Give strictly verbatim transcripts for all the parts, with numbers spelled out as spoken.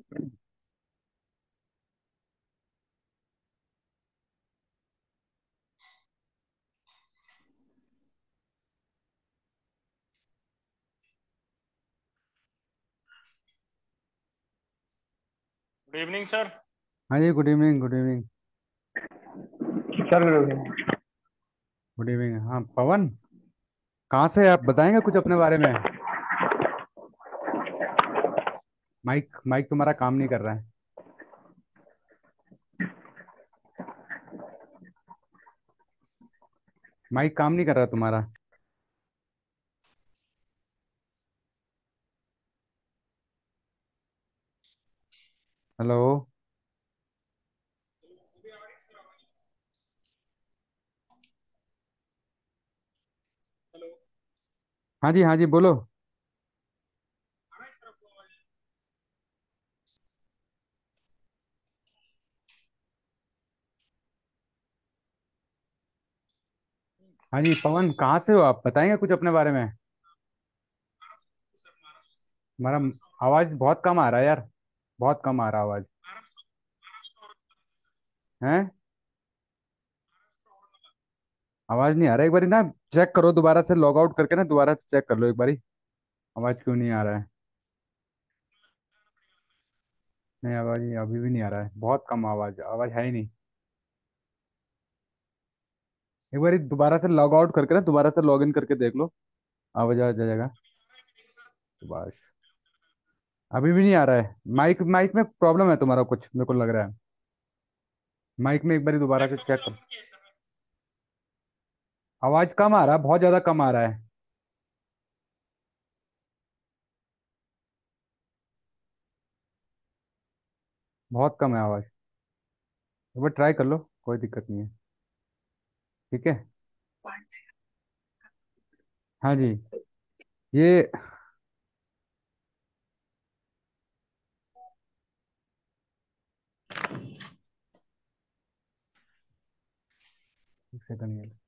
Good evening sir. हाँ जी, good evening, good evening. Sir good good evening. हाँ पवन, कहाँ से आप बताएंगे कुछ अपने बारे में? माइक माइक तुम्हारा काम नहीं कर रहा है। माइक काम नहीं कर रहा तुम्हारा। हेलो। हाँ जी, हाँ जी, बोलो। हाँ जी पवन, कहाँ से हो आप? बताएंगे कुछ अपने बारे में? हमारा आवाज़ बहुत कम आ रहा है यार। बहुत कम आ रहा है आवाज़। हैं? आवाज़ नहीं आ रहा। एक बारी ना चेक करो, दोबारा से लॉग आउट करके ना दोबारा से चेक कर लो एक बारी। आवाज़ क्यों नहीं आ रहा है? नहीं, आवाज़ नहीं, अभी भी नहीं आ रहा है। बहुत कम आवाज़, आवाज़ है ही नहीं। एक बारी दोबारा से लॉग आउट करके ना दोबारा से लॉग इन करके देख लो। आवाज़ आ जाएगा। सुभाष। अभी भी नहीं आ रहा है। माइक माइक में प्रॉब्लम है तुम्हारा कुछ, मेरे को लग रहा है। माइक में एक बारी दोबारा से चेक करो। आवाज कम आ रहा है, बहुत ज्यादा कम आ रहा है। बहुत कम है आवाज। एक बार ट्राई कर लो, कोई दिक्कत नहीं है। ठीक है। हाँ जी। ये एक सेकंड ये।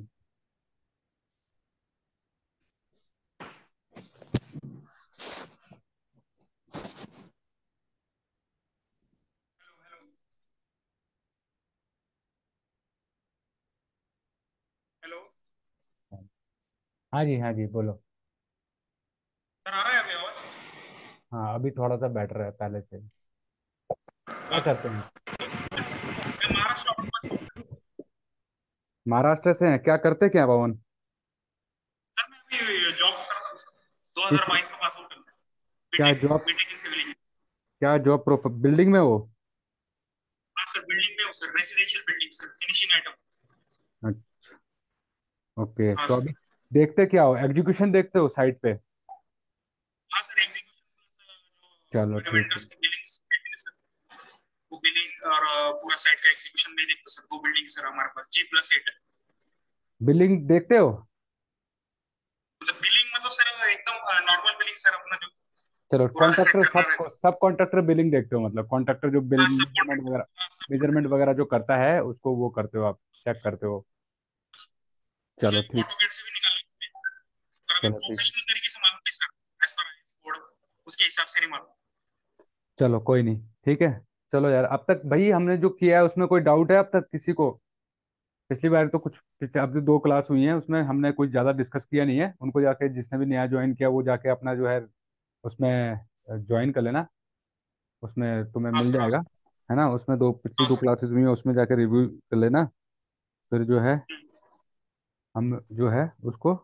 हेलो। हाँ जी, हाँ जी, बोलो। सर आ रहा है अभी आवाज? हाँ, अभी थोड़ा सा बेटर है पहले से। क्या हाँ, करते हैं? मैं महाराष्ट्र आउटपास से हूँ सर। महाराष्ट्र से हैं? क्या करते क्या पवन? सर मैं अभी जॉब कर रहा हूँ सर। किस? दो हज़ार बाईस में पास आउट करना है। क्या B Tech job? B Tech in civil engineering. क्या जॉब? प्रोफ बिल्डिंग में हो? हाँ सर, बिल्डिंग में हूँ sir, residential building sir, finishing item. अच्छा। ओके, हाँ तो सर। अभी देखते क्या हो? एग्जीक्यूशन देखते हो साइट पे? हाँ सर, एग्जीक्यूशन जो चलो हमारे ठीक है। वेंडर्स की बिलिंग्स सर, वो बिलिंग और अ, पूरा साइट का एग्जीक्यूशन नहीं देखता सर। दो बिल्डिंग सर हमारे पास, जी प्लस एट है। बिलिंग देखते हो? मतलब बिलिंग मतलब सर एकदम नॉर्मल बिलिंग सर, अपना जो चलो, पूरा कॉन्ट्रैक्टर करना सब रहता है। सब कॉन्ट्रैक्टर बिलिंग देखते हो, मतलब कॉन्ट्रैक्टर जो बिल हाँ सब मेजरमेंट कॉन्ट्रैक्ट। वगैरह हाँ सब मेजरमेंट कॉन्ट्रैक्ट। वगैरह जो करता है उसको वो करते हो आप? चेक करते हो? चलो उसे ठीक। ऑटोकेड से भी निकाल लेते हैं। पर अभी चलो ठीक। प्रोफेशनल तरीके से मालूम नहीं सर, एज पर कोड उसके हिसाब से नहीं मालूम। चलो कोई नहीं, ठीक है। चलो यार, अब तक भाई हमने जो किया है उसमें कोई डाउट है अब तक किसी को? पिछली बार तो कुछ, अब जो दो क्लास हुई हैं उसमें हमने कुछ ज़्यादा डिस्कस किया नहीं है। उनको जाके जिसने भी नया ज्वाइन किया वो जाके अपना जो है उसमें ज्वाइन कर लेना। उसमें तुम्हें हाँ मिल सर, हाँ जाएगा। सर। है ना? उसमें दो पिछली हाँ दो सर। क्लासेस हुई हैं, उसमें जाके रिव्यू कर लेना। फिर जो है हम्म, हम जो है उसको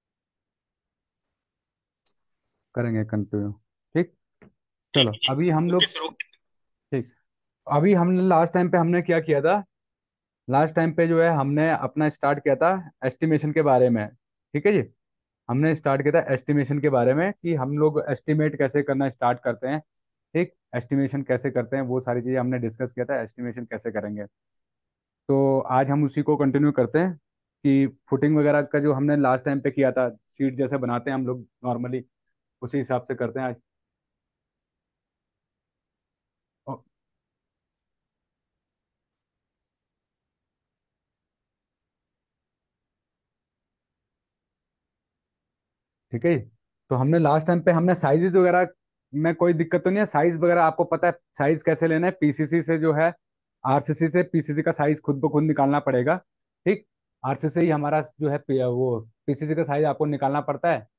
करेंगे कंटिन्यू। ठीक। ठीक चलो ठीक अभी हम सर, ओके लोग। Sir, okay sir. ठीक। अभी हमने लास्ट टाइम पे हमने क्या किया था? लास्ट टाइम पे जो है हमने अपना स्टार्ट किया था एस्टिमेशन के बारे में। ठीक है जी। हमने स्टार्ट किया था एस्टिमेशन के बारे में कि हम लोग एस्टिमेट कैसे करना स्टार्ट करते हैं। ठीक। एस्टिमेशन कैसे करते हैं वो सारी चीज़ें हमने डिस्कस किया था, एस्टिमेशन कैसे करेंगे। तो आज हम उसी को कंटिन्यू करते हैं कि फुटिंग वगैरह का जो हमने लास्ट टाइम पे किया था, सीट जैसे बनाते हैं हम लोग नॉर्मली, उसी हिसाब से करते हैं आज। ओ, ठीक है जी। तो हमने लास्ट टाइम पे हमने साइजेस वगैरह में कोई दिक्कत तो नहीं है, साइज वगैरह आपको पता है साइज कैसे लेना है, पीसीसी से जो है, आरसीसी से पीसीसी का साइज खुद ब खुद निकालना पड़ेगा। ठीक, आरसीसी ही हमारा जो है पी- वो पीसीसी का साइज आपको निकालना पड़ता है।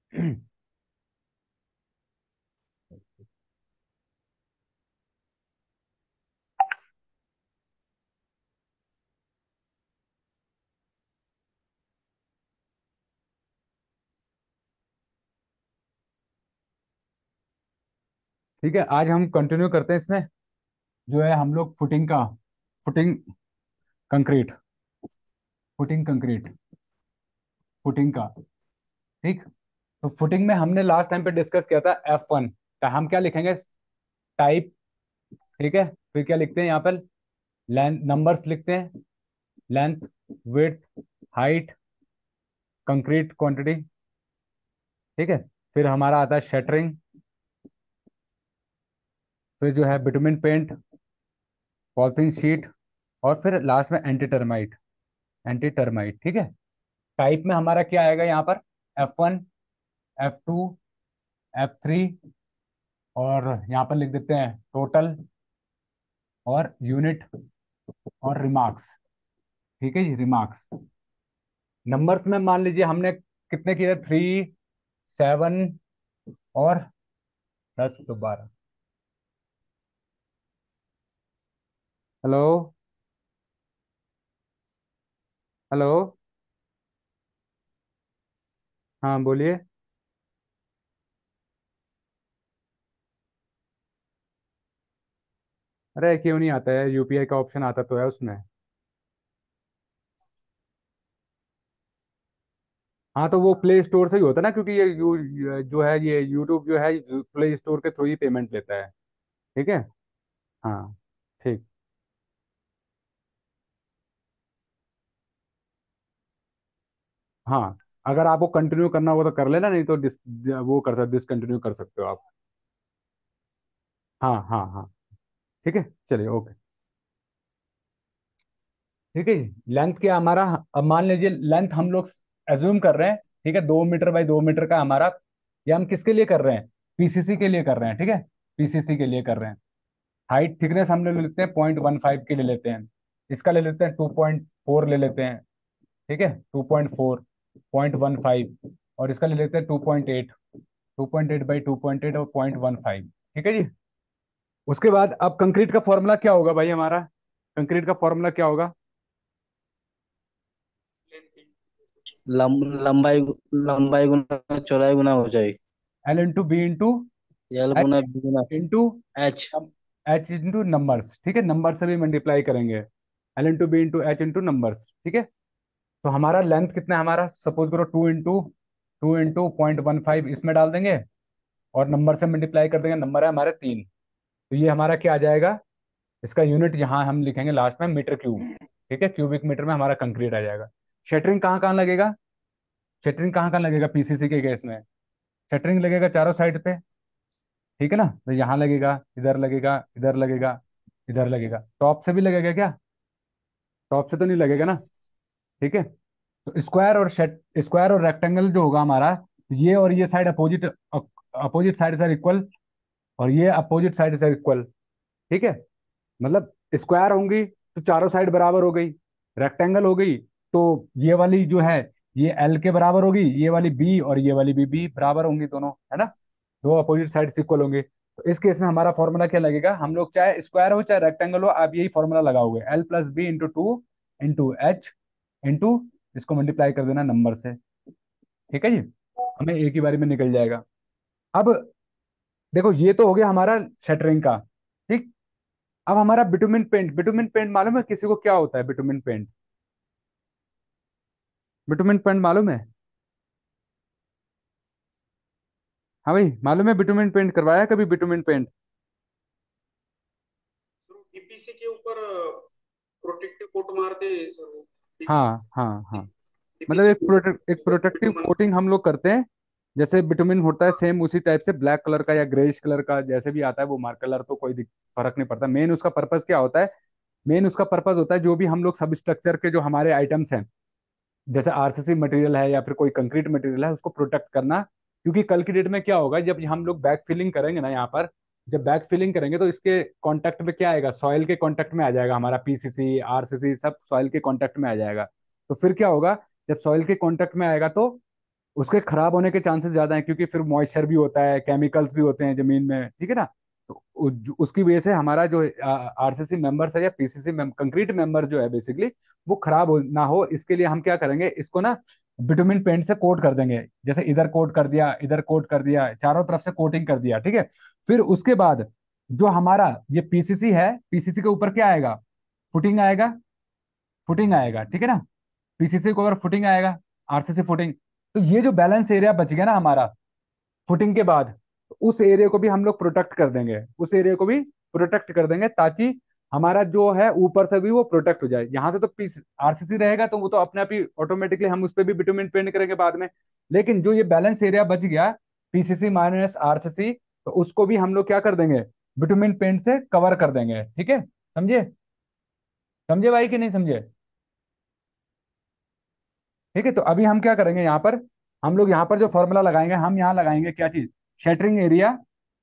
ठीक है, आज हम कंटिन्यू करते हैं इसमें, जो है हम लोग फुटिंग का, footing concrete, footing concrete, footing का। ठीक, तो फुटिंग में हमने लास्ट टाइम पे डिस्कस किया था एफ वन, का हम क्या लिखेंगे, टाइप। ठीक है, फिर क्या लिखते हैं यहाँ पर, लेंथ नंबर्स लिखते हैं, length, width, height, concrete quantity. ठीक है, फिर हमारा आता है शटरिंग, फिर जो है बिटुमिन पेंट, पॉलिथीन शीट, और फिर लास्ट में एंटी टर्माइट, एंटी टर्माइट। ठीक है, टाइप में हमारा क्या आएगा यहाँ पर, F one, F two, F three, और यहाँ पर लिख देते हैं टोटल, और यूनिट, और रिमार्क्स। ठीक है जी, रिमार्क्स। नंबर्स में मान लीजिए हमने कितने किए, थ्री, सेवन, और दस, तो बारह। हेलो, हेलो, हाँ बोलिए। अरे क्यों नहीं आता है, यूपीआई का ऑप्शन आता तो है उसमें। हाँ तो वो प्ले स्टोर से ही होता है ना, क्योंकि ये यू, ये जो है ये यूट्यूब जो है प्ले स्टोर के थ्रू ही पेमेंट लेता है। ठीक है, हाँ, ठीक। हाँ, अगर आपको कंटिन्यू करना होगा तो कर लेना, नहीं तो डिस वो कर सकते, डिसकंटिन्यू कर सकते हो आप। हाँ हाँ हाँ, ठीक है, चलिए ओके। ठीक है जी, लेंथ क्या हमारा, अब मान लीजिए लेंथ हम लोग एज्यूम कर रहे हैं, ठीक है, दो मीटर बाई दो मीटर का हमारा, ये हम किसके लिए कर रहे हैं, पीसीसी के लिए कर रहे हैं। ठीक है, पीसीसी के लिए कर रहे हैं। हाइट थिकनेस हम ले लेते हैं पॉइंट वन फाइव की ले लेते हैं, इसका ले लेते हैं टू पॉइंट फोर ले लेते हैं। ठीक है, two point four, point one five, और इसका ले लेते हैं two point eight, two point eight by two point eight, और पॉइंट वन फाइव। ठीक है जी। उसके बाद अब कंक्रीट का फॉर्मूला क्या होगा भाई हमारा, कंक्रीट का फॉर्मूला क्या होगा, लम, लंबाई लंबाई गुना चौड़ाई गुना हो जाए। L into B into L गुना एच बी गुना into H. H into numbers. ठीक है, नंबर से भी मल्टीप्लाई करेंगे, L into B into H into numbers. ठीक है, तो हमारा लेंथ कितना है, हमारा सपोज करो two into two into point one five इसमें डाल देंगे, और नंबर से मल्टीप्लाई कर देंगे, नंबर है हमारे तीन। तो ये हमारा क्या आ जाएगा, इसका यूनिट यहाँ हम लिखेंगे लास्ट में मीटर क्यूब। ठीक है, क्यूबिक मीटर में हमारा कंक्रीट आ जाएगा। शटरिंग कहाँ कहाँ लगेगा, शटरिंग कहाँ कहाँ लगेगा पीसीसी के केस में, शटरिंग लगेगा चारों साइड पे। ठीक है ना, तो यहाँ लगेगा, इधर लगेगा, इधर लगेगा, इधर लगेगा। टॉप से भी लगेगा क्या, टॉप से तो नहीं लगेगा ना। ठीक है, तो स्क्वायर और शेट स्क्वायर और रेक्टेंगल जो होगा हमारा, ये और ये साइड अपोजिट, अपोजिट साइड से इक्वल, और ये अपोजिट साइड से इक्वल। ठीक है, मतलब स्क्वायर होंगी तो चारों साइड बराबर हो गई, रेक्टेंगल हो गई तो ये वाली जो है ये एल के बराबर होगी, ये वाली बी और ये वाली बी बी बराबर होंगी दोनों, है ना, दो अपोजिट साइड इक्वल होंगे। तो इस केस में हमारा फॉर्मूला क्या लगेगा, हम लोग चाहे स्क्वायर हो चाहे रेक्टेंगल हो, आप यही फॉर्मूला लगाओगे, L plus B into two into H into, इसको मल्टीप्लाई कर देना नंबर से। ठीक है जी, हमें एक ही बारी में निकल जाएगा। अब देखो ये तो हो गया हमारा शटरिंग का। ठीक, अब हमारा बिटुमिन पेंट, बिटुमिन पेंट मालूम है किसी को क्या होता है बिटुमिन पेंट, बिटुमिन पेंट मालूम है, हाँ भाई मालूम है, बिटुमिन पेंट करवाया है कभी बिटुमिन पेंट। डीपीसी के ऊपर प्रोटेक्टिव कोट मारते हैं सर वो, हाँ हाँ हाँ, मतलब डीपीसी एक प्रोटेक्ट एक प्रोटेक्टिव बिटुमन। कोटिंग हम लोग करते हैं, जैसे बिटुमिन होता है सेम उसी टाइप से, ब्लैक कलर का या ग्रेइश कलर का जैसे भी आता है वो, मार्क कलर तो कोई दिक- फर्क नहीं पड़ता। मेन उसका पर्पस क्या होता है, मेन उसका पर्पस होता है जो भी हम लोग सब स्ट्रक्चर के जो हमारे आइटम्स हैं, जैसे आरसीसी मटेरियल है या फिर कोई कंक्रीट मटेरियल है, उसको प्रोटेक्ट करना। क्योंकि कल की डेट में क्या होगा, जब हम लोग बैक फिलिंग करेंगे ना यहाँ पर, जब बैक फिलिंग करेंगे तो इसके कांटेक्ट में क्या आएगा, सॉइल के कांटेक्ट में आ जाएगा हमारा पीसीसी आरसीसी, सब सॉइल के कांटेक्ट में आ जाएगा। तो फिर क्या होगा, जब सॉइल के कांटेक्ट में आएगा तो उसके खराब होने के चांसेस ज्यादा हैं, क्योंकि फिर मॉइस्चर भी होता है, केमिकल्स भी होते हैं जमीन में, ठीक है ना। तो उ- जो- उसकी वजह से हमारा जो आरसीसी मेंबर्स है या पीसीसी कंक्रीट मेंबर जो है बेसिकली, वो खराब हो ना हो, इसके लिए हम क्या करेंगे, इसको ना बिटुमिन पेंट से कोट कर देंगे। जैसे इधर कोट कर दिया, इधर कोट कर दिया, चारों तरफ से कोटिंग कर दिया, ठीक है। फिर उसके बाद जो हमारा ये पीसीसी है, पीसीसी के ऊपर क्या आएगा, फुटिंग आएगा, फुटिंग आएगा, ठीक है ना। पीसीसी के ऊपर फुटिंग आएगा, आरसीसी फुटिंग। तो ये जो बैलेंस एरिया बच गया ना हमारा फुटिंग के बाद, तो उस एरिया को भी हम लोग प्रोटेक्ट कर देंगे, उस एरिया को भी प्रोटेक्ट कर देंगे, ताकि हमारा जो है ऊपर से भी वो प्रोटेक्ट हो जाए। यहाँ से तो पीस आरसीसी रहेगा तो वो तो अपने आप ही ऑटोमेटिकली हम उस पर भी बिटुमिन पेंट करेंगे बाद में। लेकिन जो ये बैलेंस एरिया बच गया पीसीसी माइनस आरसीसी, तो उसको भी हम लोग क्या कर देंगे, बिटुमिन पेंट से कवर कर देंगे, ठीक है। समझे, समझे भाई कि नहीं समझे? ठीक है, तो अभी हम क्या करेंगे यहाँ पर, हम लोग यहाँ पर जो फॉर्मूला लगाएंगे, हम यहाँ लगाएंगे क्या चीज, shuttering area,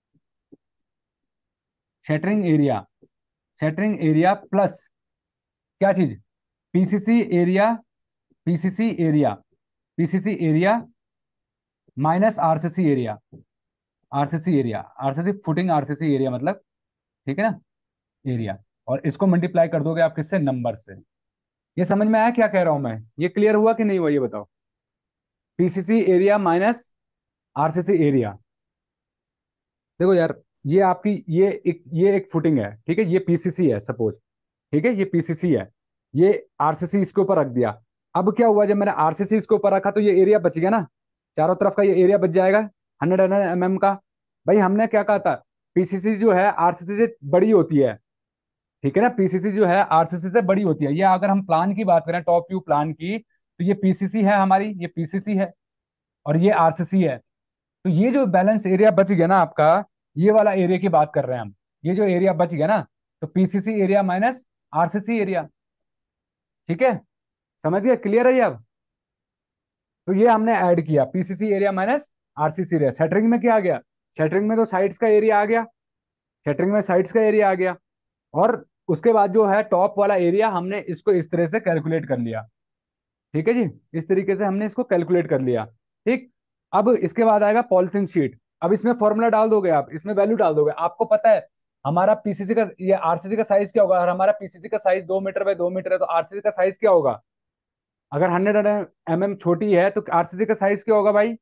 shuttering area, shuttering area plus क्या चीज, PCC area, PCC area, PCC area minus RCC area, RCC area, RCC footing RCC area मतलब, ठीक है ना, एरिया। और इसको मल्टीप्लाई कर दोगे आप किससे, नंबर से। ये समझ में आया क्या कह रहा हूं मैं, ये क्लियर हुआ कि नहीं हुआ, ये बताओ। PCC area minus RCC area. देखो यार, ये आपकी ये एक ये एक फुटिंग है, ठीक है, ये पीसीसी है सपोज, ठीक है, ये पीसीसी है, ये आरसीसी इसके ऊपर रख दिया। अब क्या हुआ, जब मैंने आरसीसी इसके ऊपर रखा तो ये एरिया बच गया ना, चारों तरफ का ये एरिया बच जाएगा, हंड्रेड हंड्रेड एम एम का। भाई हमने क्या कहा था, पीसीसी जो है आरसीसी से बड़ी होती है, ठीक है ना, पीसीसी जो है आरसीसी से बड़ी होती है। ये अगर हम प्लान की बात करें, टॉप व्यू प्लान की, तो ये पीसीसी है हमारी, ये पीसीसी है और ये आरसीसी है। तो ये जो बैलेंस एरिया बच गया ना आपका, ये वाला एरिया की बात कर रहे हैं हम, ये जो एरिया बच गया ना, तो PCC area minus RCC area, ठीक है, समझ गया, क्लियर है ये अब। तो ये हमने ऐड किया, PCC area minus RCC area. Shuttering में क्या आ गया, शटरिंग में तो साइड्स का एरिया आ गया, शटरिंग में साइड्स का एरिया आ गया। और उसके बाद जो है टॉप वाला एरिया, हमने इसको इस तरह से कैलकुलेट कर लिया, ठीक है जी, इस तरीके से हमने इसको कैलकुलेट कर लिया, ठीक। अब इसके बाद आएगा पॉलिथीन शीट। अब इसमें फॉर्मूला डाल दोगे आप, इसमें वैल्यू डाल दोगे, आपको पता है हमारा पीसीसी का, ये आरसीसी का साइज क्या होगा, अगर हमारा पीसीसी का साइज दो मीटर बाय दो मीटर है तो आरसीसी का साइज क्या होगा, अगर हंड्रेड एम एम छोटी है तो आरसीसी का साइज क्या होगा भाई,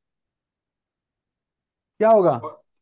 क्या होगा,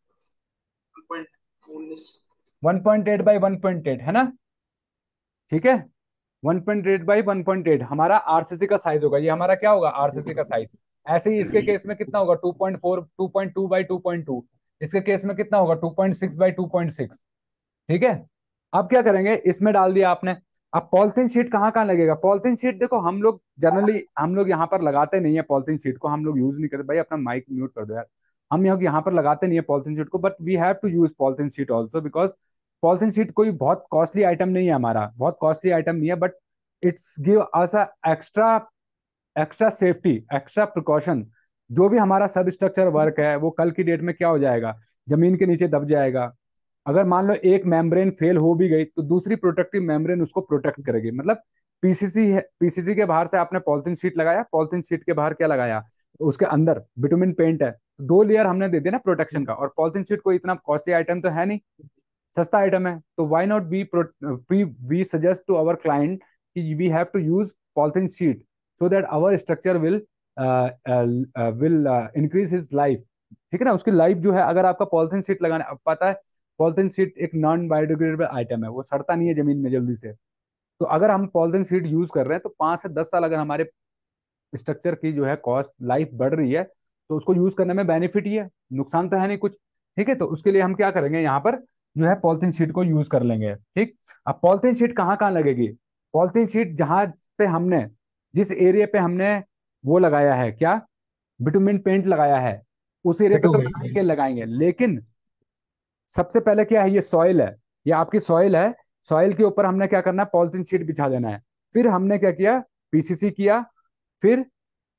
उन्नीस। One point eight by one point eight है ना, ठीक है, one point eight by one point eight हमारा आरसीसी का साइज होगा, ये हमारा क्या होगा, आरसीसी का साइज। ऐसे ही इसके केस में कितना होगा, two point four, two point two by two point two, इसके केस में कितना होगा, two point six by two point six, ठीक है। अब क्या करेंगे, इसमें डाल दिया आपने। अब पॉलिथीन शीट कहाँ कहाँ लगेगा, पॉलिथीन शीट देखो हम लोग जनरली हम लोग यहाँ पर लगाते नहीं है, पॉलिथीन शीट को हम लोग यूज नहीं करते। भाई अपना माइक म्यूट कर दो यार। हम यहाँ यहाँ पर लगाते नहीं है पॉलिथीन शीट को, but we have to use polythene sheet also, because polythene sheet कोई बहुत कॉस्टली आइटम नहीं है, हमारा बहुत कॉस्टली आइटम नहीं है, but it's give us a extra, extra safety, extra precaution. जो भी हमारा सब स्ट्रक्चर वर्क है वो कल की डेट में क्या हो जाएगा, जमीन के नीचे दब जाएगा। अगर मान लो एक मेम्ब्रेन फेल हो भी गई तो दूसरी प्रोटेक्टिव मेम्ब्रेन उसको प्रोटेक्ट करेगी। मतलब पीसीसी है, पीसीसी के बाहर से आपने पॉलिथीन शीट लगाया, पॉलिथीन शीट के बाहर क्या लगाया, तो उसके अंदर बिटुमिन पेंट है, तो दो लेयर हमने दे दिया ना प्रोटेक्शन का। और पॉलिथीन शीट कोई इतना कॉस्टली आइटम तो है नहीं, सस्ता आइटम है, तो why not we we we suggest to our client कि we have to use polythene sheet so that our structure will will increase his life, ठीक है ना, उसकी लाइफ जो है। अगर आपका पॉलिथीन शीट लगाने, अब पता है पॉलिथीन शीट एक नॉन बायोडिग्रेडेबल आइटम है, वो सड़ता नहीं है जमीन में जल्दी से। तो अगर हम पॉलिथीन शीट यूज कर रहे हैं तो पांच से दस साल अगर हमारे स्ट्रक्चर की जो है कॉस्ट लाइफ बढ़ रही है, तो उसको यूज करने में बेनिफिट ही है, नुकसान तो है नहीं कुछ, ठीक है। तो उसके लिए हम क्या करेंगे, यहाँ पर जो है पॉलिथीन शीट को यूज कर लेंगे, ठीक। अब पॉलिथीन शीट कहाँ कहाँ लगेगी, पॉलिथीन शीट जहां पे हमने, जिस एरिया पे हमने वो लगाया है क्या, बिटुमिन पेंट लगाया है, उस एरिया पे तो लगाएंगे लगाएंगे। लेकिन सबसे पहले क्या है, ये सॉइल है, ये आपकी सॉइल है, सॉइल के ऊपर हमने क्या करना है, पॉलिथीन शीट बिछा देना है। फिर हमने क्या किया, पीसीसी किया, फिर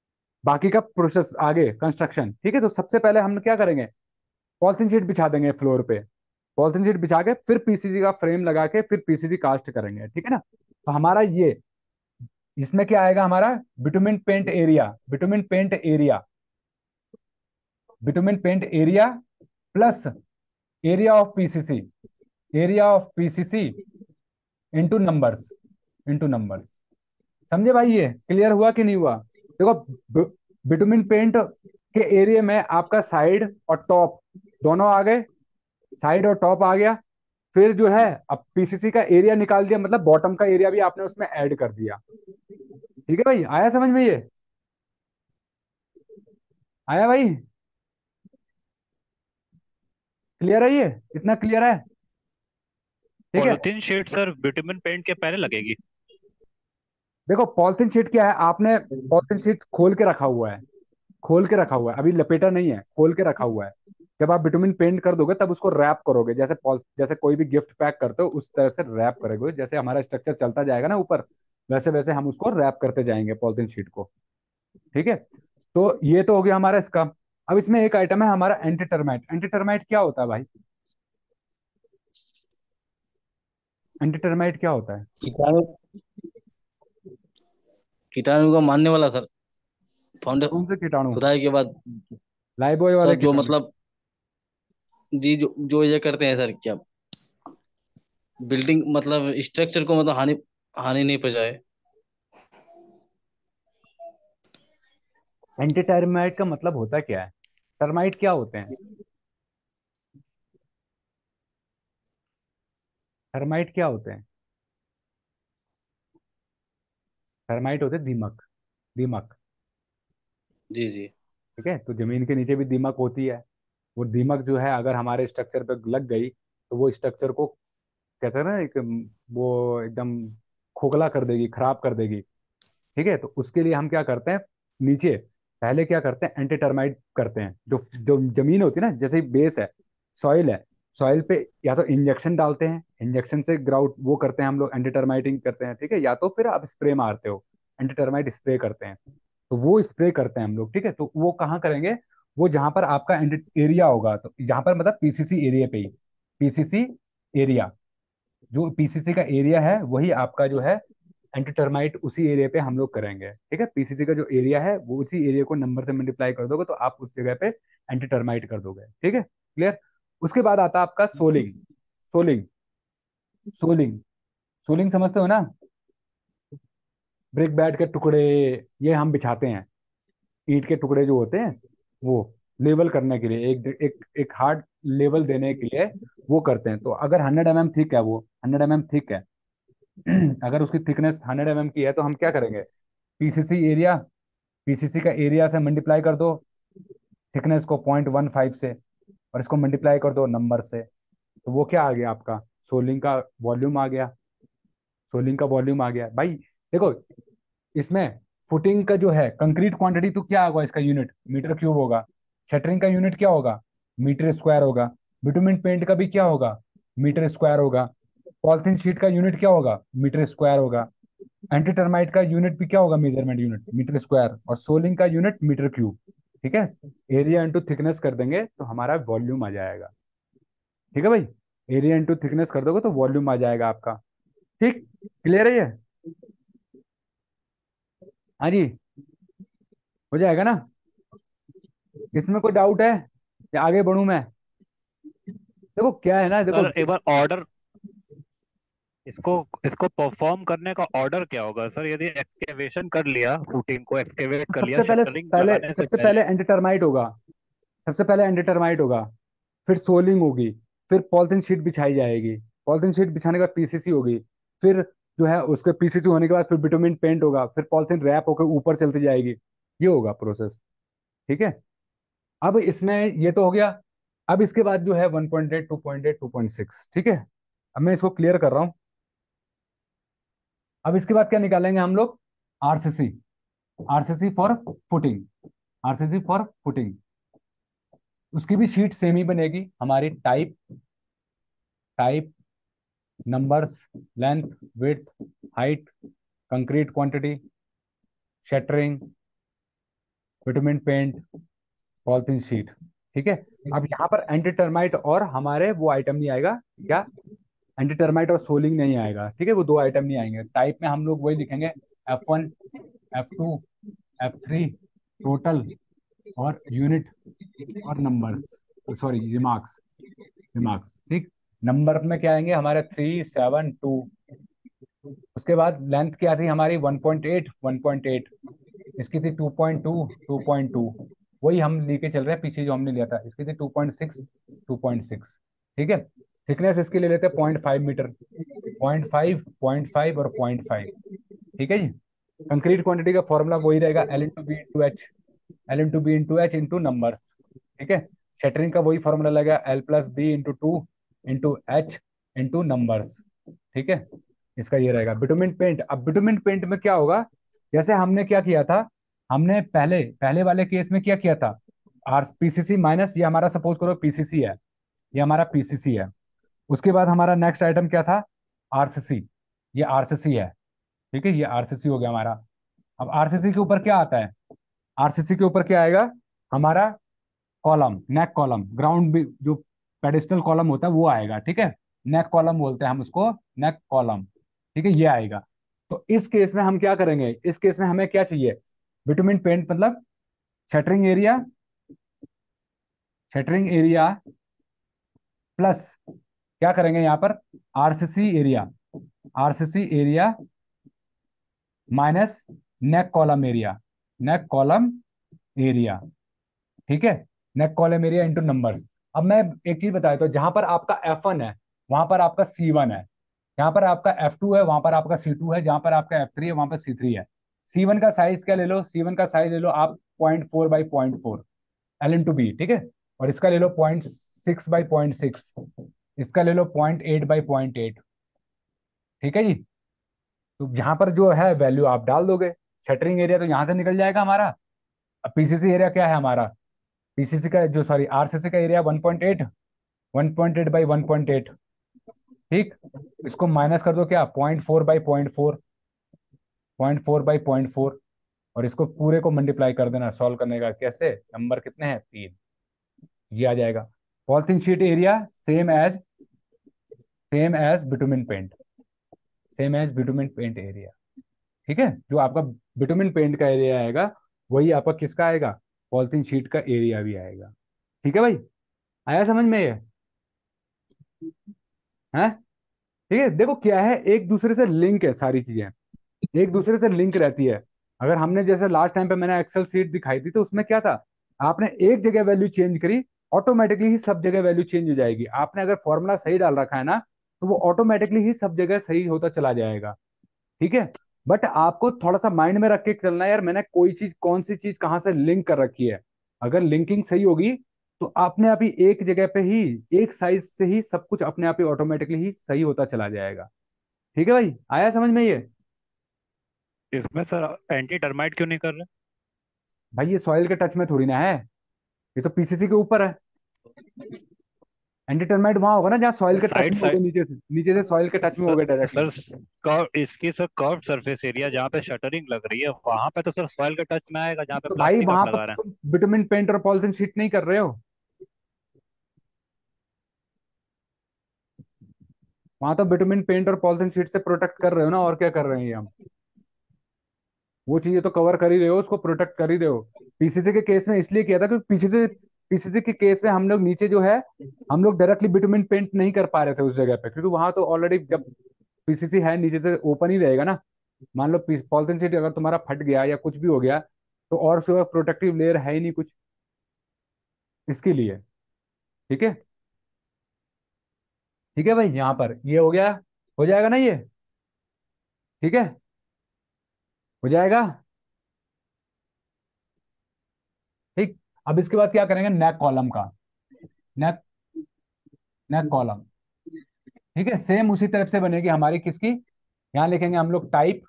बाकी का प्रोसेस आगे कंस्ट्रक्शन, ठीक है। तो सबसे पहले हम क्या करेंगे, पॉलिथीन शीट बिछा देंगे फ्लोर पे। पॉलिथीन शीट बिछा के फिर पीसीसी का फ्रेम लगा के फिर पीसीसी कास्ट करेंगे, ठीक है ना। तो हमारा ये, इसमें क्या आएगा हमारा, bitumen paint area, bitumen paint area, bitumen paint area plus area of PCC, area of PCC into numbers, into numbers. समझे भाई, ये क्लियर हुआ कि नहीं हुआ? देखो, बिटुमिन पेंट के एरिया में आपका साइड और टॉप दोनों आ गए, साइड और टॉप आ गया। फिर जो है अब पीसीसी का एरिया निकाल दिया, मतलब बॉटम का एरिया भी आपने उसमें ऐड कर दिया। ठीक है भाई, आया समझ में ये? आया भाई? क्लियर है ये? इतना क्लियर है? ठीक है। Polythene sheet sir bitumen paint के पहले लगेगी? देखो पॉलिथीन शीट क्या है, आपने पॉलिथीन शीट खोल के रखा हुआ है, खोल के रखा हुआ है, अभी लपेटा नहीं है, खोल के रखा हुआ है। जब आप बिटुमिन पेंट कर दोगे तब उसको रैप करोगे, जैसे पॉल जैसे कोई भी गिफ्ट पैक करते हो उस तरह से रैप करोगे। जैसे हमारा स्ट्रक्चर चलता जाएगा ना ऊपर, वैसे वैसे हम उसको रैप करते जाएंगे पॉलिथीन शीट को। ठीक है। तो ये तो हो गया हमारा इसका। अब इसमें एक आइटम है हमारा एंटी टर्माइट। एंटी टर्माइट क्या होता है भाई? एंटी टर्माइट क्या होता है? कीटाणु, कीटाणु को मारने वाला सर। फाउंडे कौन से कीटाणु? खुदाई के बाद लाइबॉय वाले सर, जो कीटाणु? मतलब जी, जो जो ये करते हैं सर, क्या बिल्डिंग मतलब स्ट्रक्चर को मतलब हानि हानि नहीं पहुंचाए। एंटी टर्माइट का मतलब होता क्या है? टर्माइट क्या होते हैं? टर्माइट क्या होते हैं? टर्माइट होते हैं दीमक, दीमक। जी जी। ठीक है, तो जमीन के नीचे भी दीमक होती है। वो दीमक जो है अगर हमारे स्ट्रक्चर पे लग गई तो वो स्ट्रक्चर को, कहते हैं ना, एक वो एकदम खोखला कर देगी, खराब कर देगी। ठीक है, तो उसके लिए हम क्या करते हैं, नीचे पहले क्या करते हैं, एंटी टर्माइट करते हैं। जो जो जमीन होती है ना, जैसे बेस है, सॉइल है, सॉइल पे या तो इंजेक्शन डालते हैं, इंजेक्शन से ग्राउट वो करते हैं हम लोग, एंटी टर्माइटिंग करते हैं। ठीक है, या तो फिर आप स्प्रे मारते हो, एंटी टर्माइट स्प्रे करते हैं। तो वो स्प्रे करते हैं हम लोग। ठीक है, तो वो कहाँ करेंगे, वो जहां पर आपका एरिया होगा, तो जहां पर मतलब पीसीसी एरिया पे ही, पीसीसी एरिया, जो पीसीसी का एरिया है वही आपका जो है एंटी टर्माइट, उसी एरिया पे हम लोग करेंगे। ठीक है, पीसीसी का जो एरिया है वो उसी एरिया को नंबर से मल्टीप्लाई कर दोगे तो आप उस जगह पे एंटी टर्माइट कर दोगे। ठीक है, क्लियर। उसके बाद आता है आपका सोलिंग। सोलिंग, सोलिंग, सोलिंग समझते हो ना? ब्रिक बैट के टुकड़े ये हम बिछाते हैं, ईंट के टुकड़े जो होते हैं वो लेवल करने के लिए, एक एक एक हार्ड लेवल देने के लिए वो करते हैं। तो अगर हंड्रेड एम एम थिक है, वो हंड्रेड एम एम थिक है, अगर उसकी थिकनेस हंड्रेड एम एम की है तो हम क्या करेंगे, पीसीसी एरिया, पीसीसी का एरिया से मल्टीप्लाई कर दो थिकनेस को पॉइंट वन फाइव से, और इसको मल्टीप्लाई कर दो नंबर से। तो वो क्या आ गया आपका, सोलिंग का वॉल्यूम आ गया, सोलिंग का वॉल्यूम आ गया भाई। देखो इसमें फुटिंग का जो है कंक्रीट क्वांटिटी तो क्या होगा, इसका यूनिट मीटर क्यूब होगा। शटरिंग का यूनिट क्या होगा, मीटर स्क्वायर होगा। बिटुमिन पेंट का भी क्या होगा, मीटर स्क्वायर होगा। पॉलिथीन शीट का यूनिट क्या होगा, मीटर स्क्वायर होगा। एंटी टर्माइट का यूनिट भी क्या होगा, मेजरमेंट यूनिट मीटर स्क्वायर, और सोलिंग का यूनिट मीटर क्यूब। ठीक है, एरिया इंटू थिकनेस कर देंगे तो हमारा वॉल्यूम आ जाएगा। ठीक है भाई, एरिया इंटू थिकनेस कर दोगे तो वॉल्यूम आ जाएगा आपका। ठीक, क्लियर है ये? हाँ जी, हो जाएगा ना? इसमें कोई डाउट है या आगे बढ़ूं मैं? देखो क्या है ना, देखो, सर एक बार ऑर्डर, इसको इसको परफॉर्म करने का ऑर्डर क्या होगा सर? यदि एक्सकेवेशन कर लिया, फुटिंग को एक्सकेवेट कर लिया सबसे पहले शटरिंग पहले लगाने से सबसे पहले पहले। एंटी टर्माइट होगा, सबसे पहले एंटी टर्माइट होगा, फिर सोलिंग होगी, फिर पॉलिथीन शीट बिछाई जाएगी, पॉलिथीन शीट बिछाने के बाद पीसीसी होगी, फिर जो है उसके पीसीसी होने के बाद फिर बिटुमिन पेंट होगा, फिर पॉलिथीन रैप होकर ऊपर चलती जाएगी। ये होगा प्रोसेस। ठीक है, अब इसमें ये तो हो गया। अब इसके बाद जो है one point eight, two point eight, two point six. ठीक है, अब मैं इसको क्लियर कर रहा हूँ। अब इसके बाद क्या निकालेंगे हम लोग, RCC, RCC for footing, RCC for footing. उसकी भी शीट सेम ही बनेगी हमारी, type, type, numbers, length, width, height, concrete quantity, shuttering, bitumen paint, polythene sheet. ठीक है, अब यहाँ पर एंटी टर्माइट और हमारे वो आइटम नहीं आएगा, क्या, एंटी टर्माइट और सोलिंग नहीं आएगा। ठीक है, वो दो आइटम नहीं आएंगे। टाइप में हम लोग वही लिखेंगे, F one, F two, F three, total और यूनिट और नंबर्स, सॉरी रिमार्क्स, रिमार्क्स। ठीक, नंबर में क्या आएंगे हमारे थ्री सेवन टू। उसके बाद लेंथ क्या थी हमारी one point eight, one point eight. इसकी थी two point two, two point two. वही हम लेके चल रहे हैं पीछे जो हमने लिया था। इसकी थी two point six, two point six. ठीक है, थिकनेस इसके ले लेते हैं point five metre, point five, point five और पॉइंट फाइव। ठीक है जी। कंक्रीट क्वांटिटी का फॉर्मूला वही रहेगा, L into B into H, L into B into H into numbers. ठीक है, शटरिंग का वही फॉर्मूला लगेगा, L plus B into two into H into numbers. ठीक है, इसका ये रहेगा बिटुमिन पेंट। अब बिटुमिन पेंट में क्या होगा, जैसे हमने क्या किया था, हमने पहले पहले वाले केस में क्या किया था, आर पीसीसी माइनस, ये हमारा सपोज करो पीसीसी है, ये हमारा पीसीसी है। उसके बाद हमारा नेक्स्ट आइटम क्या था, आरसीसी, ये आरसीसी है। ठीक है, ये आरसीसी हो गया हमारा। अब आरसीसी के ऊपर क्या आता है, आरसीसी के ऊपर क्या आएगा हमारा, कॉलम, नेक कॉलम, ग्राउंड भी जो पेडिस्टल कॉलम होता है वो आएगा। ठीक है, नेक कॉलम बोलते हैं हम उसको, नेक कॉलम। ठीक है, ये आएगा। तो इस केस में हम क्या करेंगे, इस केस में हमें क्या चाहिए, बिटुमिन पेंट मतलब shuttering area, shuttering area plus क्या करेंगे यहाँ पर, RCC area, RCC area minus neck column area, neck column area. ठीक है, neck column area into numbers. अब मैं एक चीज बताया, तो जहां पर आपका एफ वन है वहां पर आपका सी वन है, जहां पर आपका एफ टू है वहां पर आपका सी टू है, जहां पर आपका एफ थ्री है वहां पर सी थ्री है। सी वन का साइज क्या ले लो, सी वन का साइज ले लो आप point four by point four, L into B. ठीक है, और इसका ले लो point six by point six, इसका ले लो point eight by point eight. ठीक है जी। तो यहाँ पर जो है वैल्यू आप डाल दोगे, शटरिंग एरिया तो यहाँ से निकल जाएगा हमारा। अब पीसीसी एरिया क्या है हमारा, पीसीसी का जो सॉरी आरसीसी का area one point eight, one point eight by one point eight. ठीक, इसको माइनस कर दो क्या, point four by point four, point four by point four, और इसको पूरे को मल्टीप्लाई कर देना सॉल्व करने का। कैसे, नंबर कितने हैं, तीन, ये आ जाएगा। Polythene sheet area same as, same as bitumen paint, same as bitumen paint area. ठीक है, जो आपका बिटुमिन पेंट का एरिया आएगा वही आपका किसका आएगा, पॉलिथीन शीट का एरिया भी आएगा। ठीक है भाई, आया समझ में ये है। ठीक है, देखो क्या है, एक दूसरे से लिंक है, सारी चीजें एक दूसरे से लिंक रहती है। अगर हमने जैसे लास्ट टाइम पे मैंने एक्सेल सीट दिखाई थी, तो उसमें क्या था, आपने एक जगह वैल्यू चेंज करी, ऑटोमेटिकली ही सब जगह वैल्यू चेंज हो जाएगी। आपने अगर फॉर्मूला सही डाल रखा है ना, तो वो ऑटोमेटिकली ही सब जगह सही होता चला जाएगा। ठीक है, बट आपको थोड़ा सा माइंड में रख के चलना है यार, मैंने कोई चीज कौन सी चीज कहाँ से लिंक कर रखी है। अगर लिंकिंग सही होगी तो अपने आप ही एक जगह पे ही, एक साइज से ही सब कुछ अपने आप ही ऑटोमेटिकली ही सही होता चला जाएगा। ठीक है भाई, आया समझ में ये। इसमें सर एंटी टर्माइट क्यों नहीं कर रहे? भाई ये सॉइल के टच में थोड़ी ना है, ये तो पीसीसी के ऊपर है। एंटी टर्माइट वहां होगा ना जहाँ सॉइल के टच साइड में हो गए, साइड नीचे से नीचे से सॉइल के टच में हो गए सर डायरेक्टली। सर कर्व इसकी सर कर्व सरफेस एरिया जहाँ पे शटरिंग लग रही है वहां पे तो सर सॉइल के टच में आएगा जहाँ पे तो भाई प्लास्टिक वहां आप पर लगा रहे हैं। तुम बिटुमिन पेंट और पॉलिथीन शीट नहीं कर रहे हो, वहां तो बिटुमिन पेंट और पॉलिथीन शीट से प्रोटेक्ट कर रहे हो ना, और क्या कर रहे हैं ये हम, वो चीजें तो कवर कर ही रहे हो, उसको प्रोटेक्ट कर ही रहे हो। पीसीसी के केस में इसलिए किया था क्योंकि पीसीसी पीसीसी के केस में हम लोग नीचे जो है, हम लोग डायरेक्टली बिटुमिन पेंट नहीं कर पा रहे थे उस जगह पे, क्योंकि वहां तो ऑलरेडी जब पीसीसी है नीचे से ओपन ही रहेगा ना। मान लो पॉलिथीन शीट अगर तुम्हारा फट गया या कुछ भी हो गया, तो और उसके प्रोटेक्टिव लेयर है ही नहीं कुछ, इसके लिए। ठीक है, ठीक है भाई, यहाँ पर ये हो गया, हो जाएगा ना ये। ठीक है, हो जाएगा। ठीक, अब इसके बाद क्या करेंगे, नेक कॉलम का, नेक नेक कॉलम। ठीक है, सेम उसी तरफ से बनेगी हमारी किसकी, यहाँ लिखेंगे हम लोग type,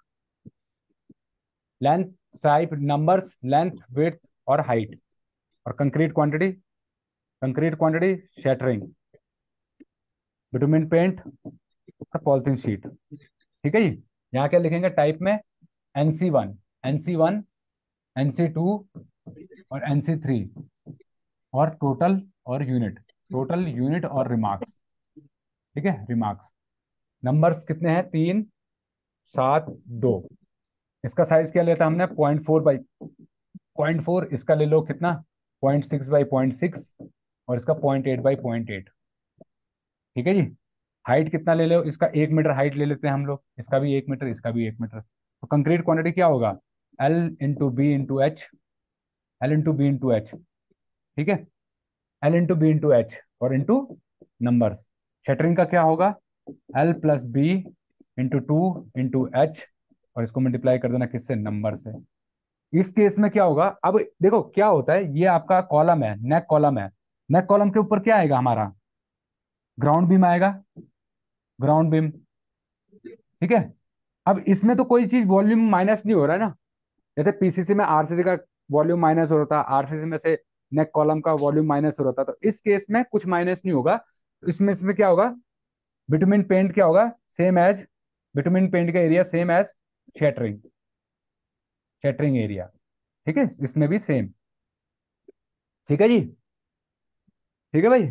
length, type, numbers, length, width और हाइट, और concrete quantity, concrete quantity, shuttering, bitumen paint और पॉलिथीन शीट। ठीक है जी। यहाँ क्या लिखेंगे टाइप में, NC one, NC one, NC two, और एन सी थ्री और टोटल और यूनिट, टोटल यूनिट और रिमार्क्स। ठीक है, रिमार्क्स नंबर्स कितने हैं, तीन सात दो। इसका साइज क्या लेता हमने, point four by point four. इसका ले लो कितना, point six by point six, और इसका point eight by point eight. ठीक है जी। हाइट कितना ले लो, इसका एक मीटर हाइट ले लेते हैं हम लोग, इसका भी एक मीटर, इसका भी एक मीटर। तो कंक्रीट क्वांटिटी क्या होगा, L into B into H, L into B into H. ठीक है, L into B into H और इंटू नंबर्स। शटरिंग का क्या होगा, L plus B into two into H, और इसको मल्टीप्लाई कर देना किससे, नंबर से। इस केस में क्या होगा, अब देखो क्या होता है, ये आपका कॉलम है, नेक कॉलम है। नेक कॉलम के ऊपर क्या आएगा हमारा, ग्राउंड बीम आएगा, ग्राउंड बीम। ठीक है, अब इसमें तो कोई चीज वॉल्यूम माइनस नहीं हो रहा है ना, जैसे पीसीसी में आरसीसी का वॉल्यूम माइनस हो रहा था, आरसीसी में से नेक कॉलम का वॉल्यूम माइनस हो रहा था, तो इस केस में कुछ माइनस नहीं होगा। तो इसमें इसमें क्या होगा, बिटुमिन पेंट क्या होगा, सेम एज, बिटुमिन पेंट का area same as shuttering, shuttering area. ठीक है, इसमें भी सेम। ठीक है जी, ठीक है भाई।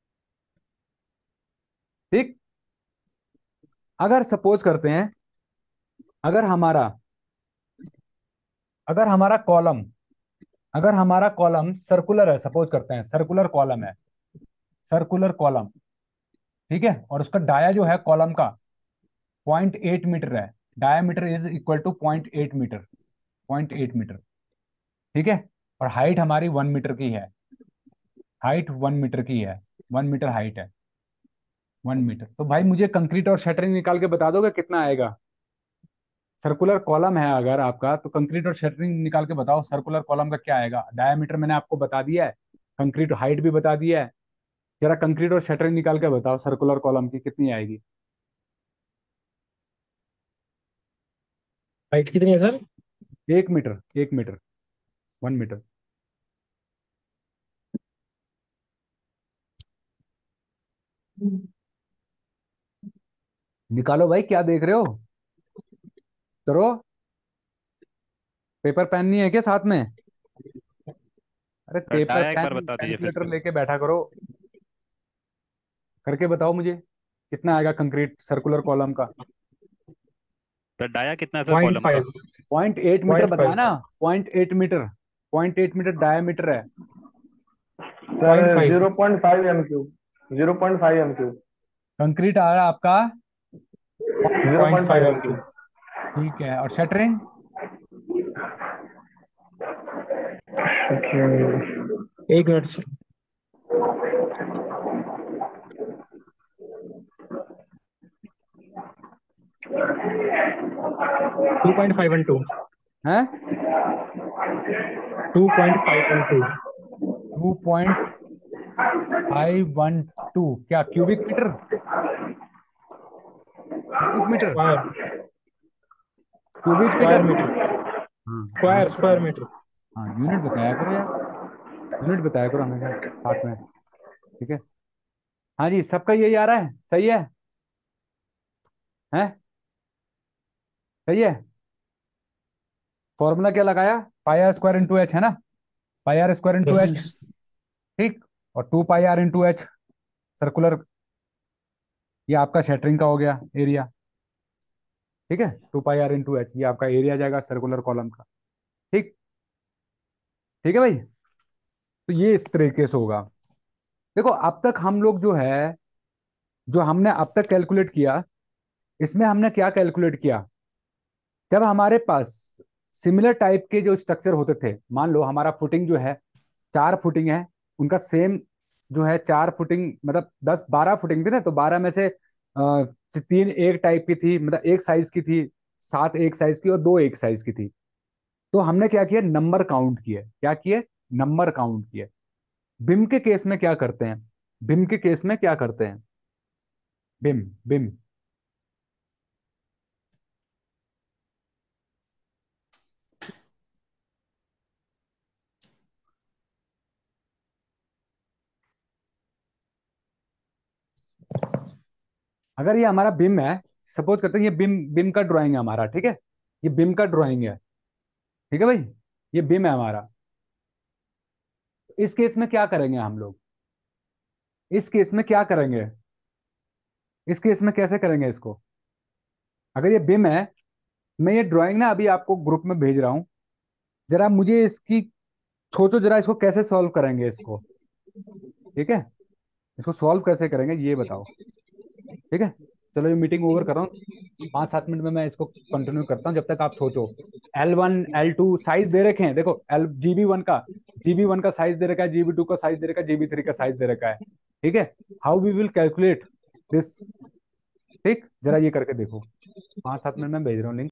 ठीक, अगर सपोज करते हैं, अगर हमारा अगर हमारा कॉलम अगर हमारा कॉलम सर्कुलर है, सपोज करते हैं सर्कुलर कॉलम है, सर्कुलर कॉलम। ठीक है, और उसका डाया जो है कॉलम का पॉइंट एट मीटर है, diameter is equal to point eight metre, point eight metre. ठीक है, और हाइट हमारी वन मीटर की है, हाइट वन मीटर की है, वन मीटर हाइट है, वन मीटर। तो भाई मुझे कंक्रीट और शटरिंग निकाल के बता दोगे कितना आएगा। सर्कुलर कॉलम है अगर आपका, तो कंक्रीट और शटरिंग निकाल के बताओ, सर्कुलर कॉलम का क्या आएगा। डायामीटर मैंने आपको बता दिया है, कंक्रीट हाइट भी बता दिया है, जरा कंक्रीट और शटरिंग निकाल के बताओ सर्कुलर कॉलम की कितनी आएगी। हाइट कितनी है सर? एक मीटर, एक मीटर, वन मीटर। निकालो भाई, क्या देख रहे हो, करो। पेपर पेन नहीं है क्या साथ में, अरे सर पेपर डाया एक बार पेन बता दीजिए फिर कैलकुलेटर से। लेके बैठा करो, करके बताओ मुझे कितना आएगा कंक्रीट सर्कुलर कॉलम का। सर डाया कितना है सर पॉइंट कॉलम का? Five point eight metre point बताया फाइव ना, point eight metre, point eight metre diameter है। Point sir five zero point five M cube, zero point five M cube, concrete आ रहा है आपका, zero point point five five M M क्यू। Cube. ठीक है, और शटरिंग एक minute sir. Two point five one to है, two point five one two two point five one two. क्या cubic metre, cubic metre, square cubic square metre. Metre हाँ, square unit square बताया, metre. हाँ unit बताया करो यार, unit बताया करो हमेशा साथ में। ठीक है, हाँ जी, सबका यही आ रहा है, सही है, हैं, सही है। फॉर्मूला क्या लगाया, pi R square into H है ना, pi R square into H. Yes ठीक, और two pi R into H circular, ये आपका शटरिंग का हो गया एरिया। ठीक है, two pi R into H, ये आपका एरिया जाएगा सर्कुलर कॉलम का। ठीक, ठीक है भाई। तो ये इस तरीके से होगा। देखो अब तक हम लोग जो है, जो हमने अब तक कैलकुलेट किया, इसमें हमने क्या कैलकुलेट किया, जब हमारे पास सिमिलर टाइप के जो स्ट्रक्चर होते थे, मान लो हमारा फुटिंग जो है चार फुटिंग है, उनका सेम जो है चार फुटिंग, मतलब दस बारह फुटिंग थी ना, तो बारह में से अ, तीन एक टाइप की थी, मतलब एक साइज की थी, सात एक साइज की और दो एक साइज की थी। तो हमने क्या किया, नंबर काउंट किए, क्या किए, नंबर काउंट किए। बिम के केस में क्या करते हैं, बिम के केस में क्या करते हैं, बिम बिम अगर ये हमारा बिम है, सपोज करते हैं ये बिम बिम का ड्राइंग है हमारा, ठीक है, ये बिम का ड्राइंग है। ठीक है भाई, ये बिम है हमारा। इस केस में क्या करेंगे हम लोग? इस केस में क्या करेंगे? इस केस में कैसे करेंगे इसको? अगर ये बिम है, मैं ये ड्राइंग ना अभी आपको ग्रुप में भेज रहा हूं, जरा मुझे इसकी सोचो जरा, इसको कैसे सॉल्व करेंगे इसको? ठीक है, इसको सॉल्व कैसे करेंगे ये बताओ। ठीक है, चलो ये मीटिंग ओवर कर रहा हूँ, पाँच सात मिनट में मैं इसको कंटिन्यू करता हूँ, जब तक आप सोचो। L one L two size दे रखे हैं, देखो एल जीबी वन का जीबी वन का साइज दे रखा है, जीबी टू का साइज दे रखा है, जीबी थ्री का साइज दे रखा है। ठीक है, how we will calculate this? ठीक, जरा ये करके देखो, पाँच सात मिनट में भेज रहा हूँ लिंक।